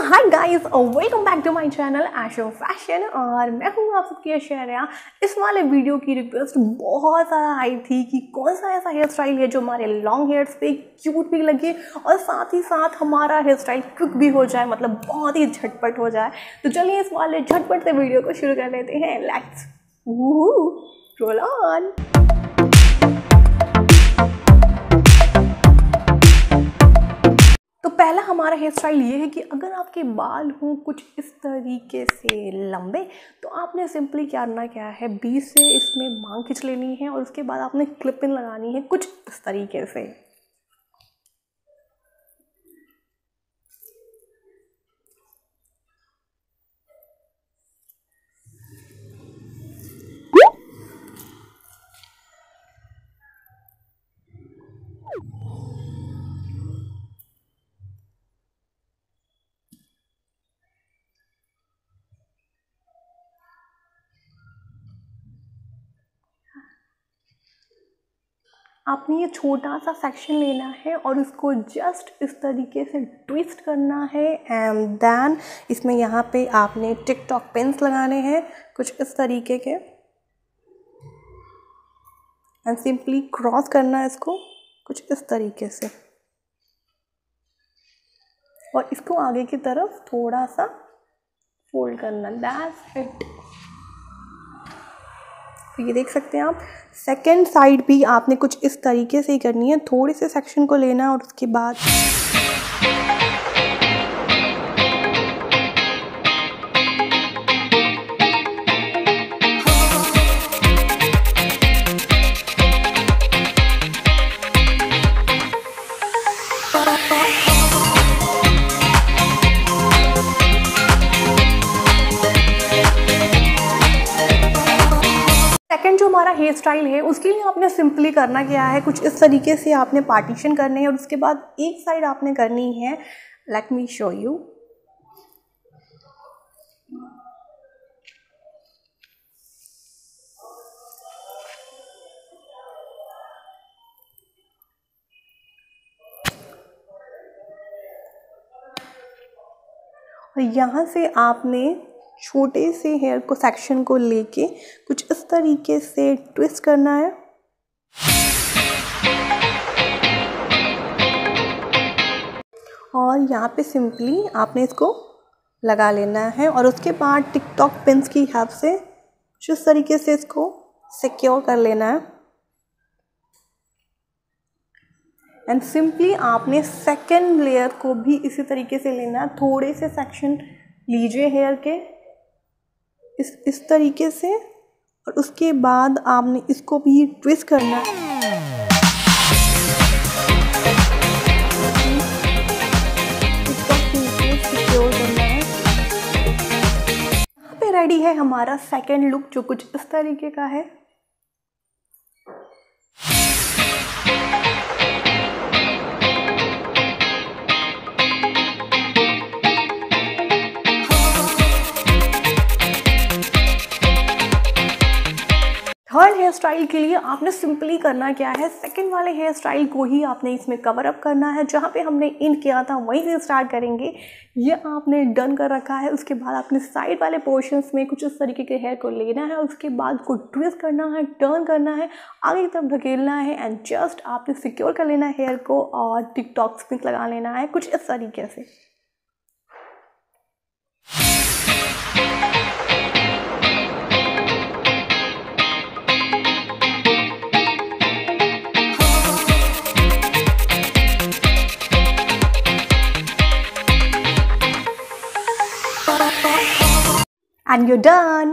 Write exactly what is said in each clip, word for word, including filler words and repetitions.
Hi guys, welcome back to my channel एशो fashion. और मैं हूँ आप सबकी ऐश्वर्या। इस वाले वीडियो की रिक्वेस्ट बहुत ज़्यादा आई थी कि कौन सा ऐसा हेयर स्टाइल है जो हमारे लॉन्ग हेयर्स पे क्यूट भी लगे और साथ ही साथ हमारा हेयर स्टाइल क्विक भी हो जाए, मतलब बहुत ही झटपट हो जाए। तो चलिए इस वाले झटपट से वीडियो को शुरू कर लेते हैं। Let's roll on. तो पहला हमारा हेयर स्टाइल ये है कि अगर आपके बाल हों कुछ इस तरीके से लंबे, तो आपने सिंपली क्या करना क्या है, बीच से इसमें मांग खींच लेनी है और उसके बाद आपने क्लिप इन लगानी है कुछ इस तरीके से। आपने ये छोटा सा सेक्शन लेना है और उसको जस्ट इस तरीके से ट्विस्ट करना है एंड देन इसमें यहाँ पे आपने टिकटॉक पिन्स लगाने हैं कुछ इस तरीके के एंड सिंपली क्रॉस करना है इसको कुछ इस तरीके से और इसको आगे की तरफ थोड़ा सा फोल्ड करना। That's it. तो ये देख सकते हैं आप, सेकेंड साइड भी आपने कुछ इस तरीके से ही करनी है। थोड़े से सेक्शन को लेना है और उसके बाद सेकेंड जो हमारा हेयर स्टाइल है उसके लिए आपने सिंपली करना क्या है, कुछ इस तरीके से आपने पार्टीशन करने हैं और उसके बाद एक साइड आपने करनी है। Let me show you. और यहाँ से आपने छोटे से हेयर को सेक्शन को लेके कुछ इस तरीके से ट्विस्ट करना है और यहाँ पे सिंपली आपने इसको लगा लेना है और उसके बाद टिकटॉक पिन्स की हेल्प से कुछ इस तरीके से इसको सिक्योर कर लेना है एंड सिंपली आपने सेकेंड लेयर को भी इसी तरीके से लेना है। थोड़े से सेक्शन लीजिए हेयर के इस इस तरीके से और उसके बाद आपने इसको भी ट्विस्ट करना है। सिक्योर करना है। यहाँ पे रेडी है हमारा सेकेंड लुक जो कुछ इस तरीके का है। थर्ड हेयर स्टाइल के लिए आपने सिंपली करना क्या है, सेकंड वाले हेयर स्टाइल को ही आपने इसमें कवर अप करना है। जहाँ पे हमने इन किया था वहीं से स्टार्ट करेंगे। ये आपने डन कर रखा है। उसके बाद आपने साइड वाले पोर्शंस में कुछ इस तरीके के हेयर को लेना है, उसके बाद को ट्विस्ट करना है, टर्न करना है, आगे की तरफ धकेलना है एंड जस्ट आपने सिक्योर कर लेना है हेयर को और टिकटॉक पिन लगा लेना है कुछ इस तरीके से। And you're done.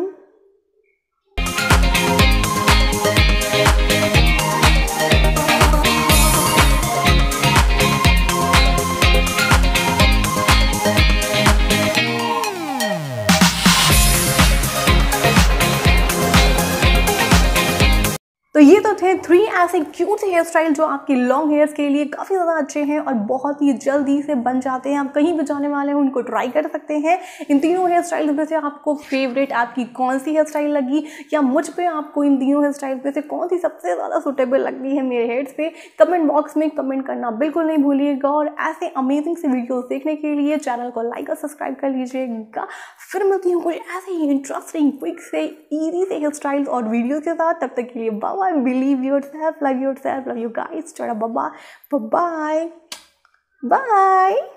तो ये तो थे थ्री ऐसे क्यूट से हेयर स्टाइल जो आपके लॉन्ग हेयर्स के लिए काफ़ी ज़्यादा अच्छे हैं और बहुत ही जल्दी से बन जाते हैं। आप कहीं भी जाने वाले हैं उनको ट्राई कर सकते हैं। इन तीनों हेयर स्टाइल में से आपको फेवरेट आपकी कौन सी हेयर स्टाइल लगी, या मुझ पे आपको इन तीनों हेयर स्टाइल में से कौन सी सबसे ज़्यादा सुटेबल लगती है मेरे हेयर्स पे, कमेंट बॉक्स में कमेंट करना बिल्कुल नहीं भूलिएगा। और ऐसे अमेजिंग से वीडियोस देखने के लिए चैनल को लाइक और सब्सक्राइब कर लीजिएगा। फिर मिलती हूँ कुछ ऐसे ही इंटरेस्टिंग, क्विक से, इजी से हेयर स्टाइल्स और वीडियो के साथ। तब तक के लिए bye bye, believe yourself, love yourself, love you guys, टाटा, बाय बाय, बाय बाय।